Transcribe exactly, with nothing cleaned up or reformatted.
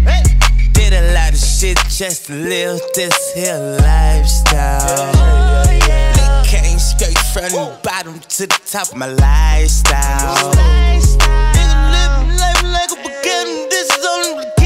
Did a lot of shit just to live this here lifestyle. They came straight from the bottom to the top of my lifestyle. Nigga living life like a beginning, this is only the